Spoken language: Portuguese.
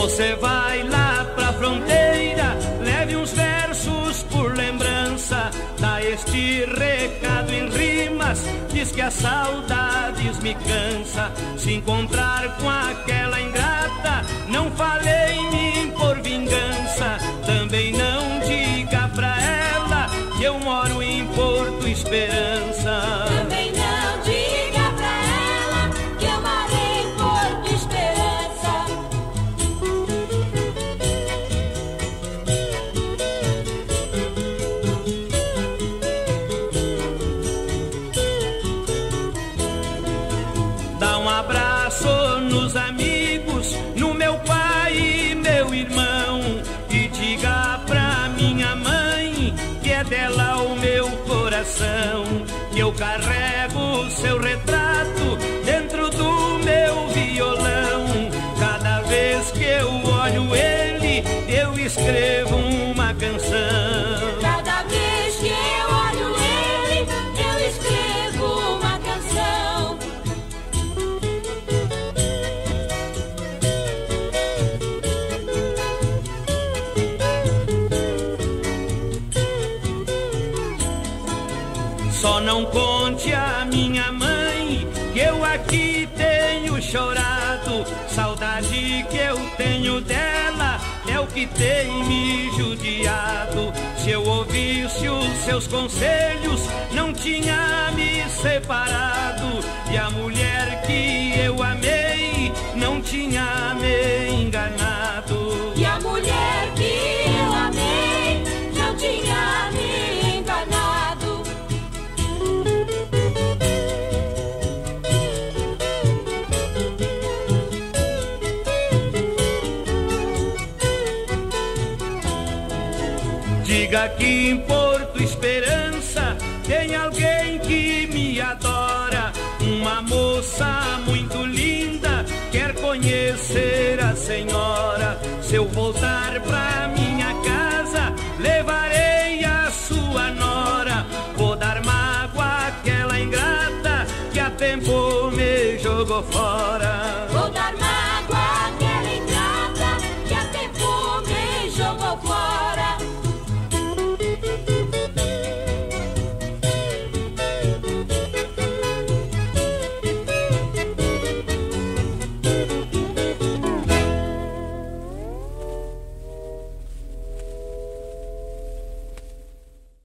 Você vai lá pra fronteira, leve uns versos por lembrança. Dá este recado em rimas, diz que as saudades me cansa. Se encontrar com aquela ingrata, não fale em mim por vingança. Também não diga pra ela que eu moro em Porto Esperança. Também não diga pra ela que eu moro em Porto Esperança. Dá um abraço nos amigos, no meu pai e meu irmão, e diga pra minha mãe que é dela o meu coração, que eu carrego seu retrato dentro do meu violão. Cada vez que eu olho ele, eu escrevo uma canção. Cada vez que eu olho ele, eu escrevo uma canção. Só não conte a minha mãe que eu aqui tenho chorado. Saudade que eu tenho dela é o que tem me judiado. Se eu ouvisse os seus conselhos, não tinha me separado. E a mulher que eu amei não tinha me enganado. E a mulher que eu amei não tinha me enganado. Diga que em Porto Esperança tem alguém que me adora. Uma moça muito linda quer conhecer a senhora. Se eu voltar pra minha casa, levarei a sua nora. Vou dar mágoa àquela ingrata que a tempo me jogou fora.